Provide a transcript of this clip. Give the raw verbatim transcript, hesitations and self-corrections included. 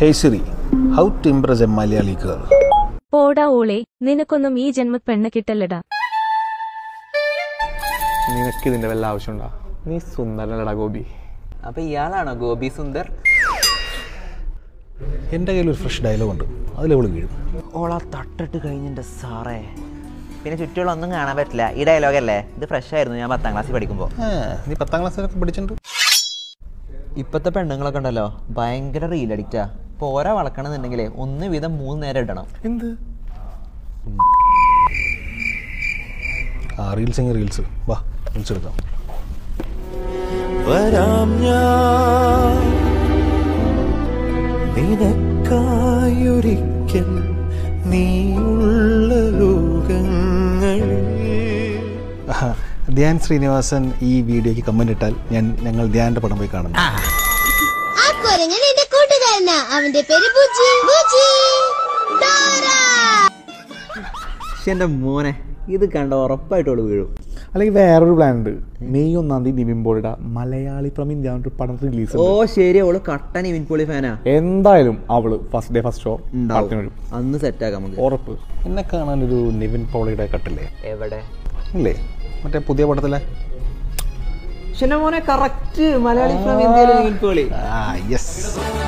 Hey Siri, how to impress a Malayali girl? പോടാ ഓളെ, നിനക്കൊന്നും ഈ ജന്മത്ത് പെണ്ണ് കിട്ടല്ലടാ. നിനക്ക് ഇതിന്റെ വല്ല ആവശ്യമുണ്ടോ? നീ സുന്ദരനല്ലടാ ഗോപി. അപ്പൊ ഇയാളാണോ ഗോപി സുന്ദർ? എൻ്റെ കയ്യിൽ ഒരു ഫ്രഷ് ഡയലോഗ് ഉണ്ട്, അതിലെവള് വീഴും. ഓളാ തട്ടിട്ട് കഴിഞ്ഞിട്ട് സാറേ. പിന്നെ ചുറ്റുള്ള ഒന്നും കാണാൻ പറ്റില്ല. ഈ ഡയലോഗ് അല്ലേ? ഇത് ഫ്രഷ് ആയിരുന്നു ഞാൻ പത്താം ക്ലാസ്സിൽ പഠിക്കുമ്പോൾ. നീ പത്താം ക്ലാസ്സിലൊക്കെ പഠിച്ചിട്ടുണ്ട്? ഇപ്പോഴത്തെ പെണ്ണുങ്ങളൊക്കെ ഉണ്ടല്ലോ ഭയങ്കര റീൽ അഡിക്റ്റാ. പോരാ വളക്കണമെന്നുണ്ടെങ്കിലേ ഒന്ന് വീതം മൂന്ന് നേരം ഇടണം. എന്ത് ആ റീൽസ് എങ്കിൽ റീൽസ് വാ റീൽസ് എടുക്കാം. വരാം ഞാൻ നിനക്കായൊരിക്കൽ നീയുള്ള ലോകങ്ങളിൽ. ധ്യാൻ ശ്രീനിവാസൻ ഈ വീഡിയോയ്ക്ക് കമന്റ് ഇട്ടാൽ ഞാൻ ഞങ്ങൾ ധ്യാന്റെ പടം പോയി കാണുന്നു. അവന്റെ പേര് ബുജി ബുജി എന്റെ മോനെ ഇത് കണ്ട ഉറപ്പായിട്ടോളൂ വീഴും. അല്ലെങ്കിൽ വേറൊരു പ്ലാൻ ഉണ്ട്. മെയ് ഒന്നാം തീയതി നിവിൻ പോളിയുടെ മലയാളി ഫ്രം ഇന്ത്യ പടം റിലീസ്. ഓ ശരി, അവള് കട്ട നിവിൻ പോളി ഫാനാ. എന്തായാലും അവള് ഫസ്റ്റ് ഡേ ഫസ്റ്റ് ഷോ ഉണ്ടാവും. അന്ന് സെറ്റ് ആക്കാം നമുക്ക്. ഉറപ്പ്. എന്നെ കാണാനൊരു നിവിൻ പോളിയുടെ കട്ടില്ലേ? എവിടെ ഇല്ലേ, മറ്റേ പുതിയ പടത്തിലെ. മോനെ കറക്റ്റ് മലയാളി ഫ്രം ഇന്ത്യയിലെ നിവിൻ പോളി. ആ യെസ്.